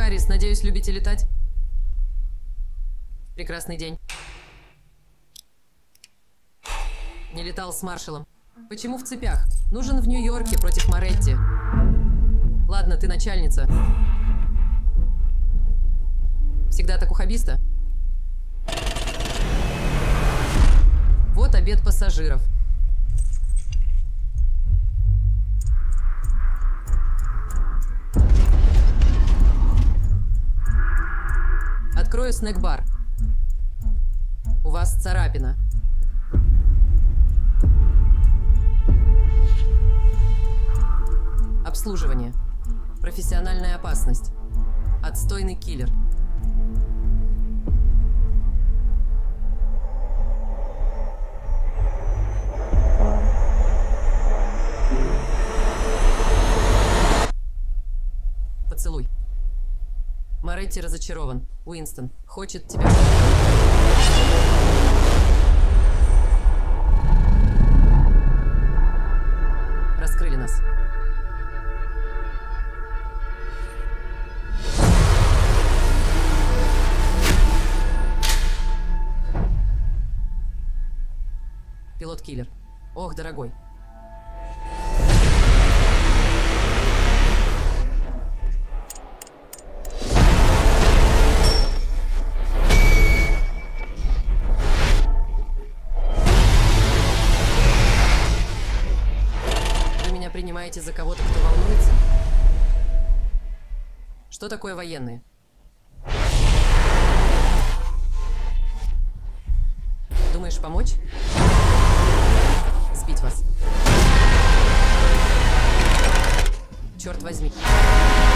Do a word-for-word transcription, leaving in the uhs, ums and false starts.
Арис, надеюсь, любите летать? Прекрасный день. Не летал с маршалом. Почему в цепях? Нужен в Нью-Йорке против Моретти. Ладно, ты начальница. Всегда так ухабиста? Вот обед пассажиров. Открою снэк-бар. У вас царапина. Обслуживание. Профессиональная опасность. Отстойный киллер. Поцелуй. Моретти разочарован. Уинстон хочет тебя. Раскрыли нас. Пилот-киллер. Ох, дорогой. Вы меня принимаете за кого-то, кто волнуется? Что такое военные? Думаешь, помочь? Сбить вас. Черт возьми.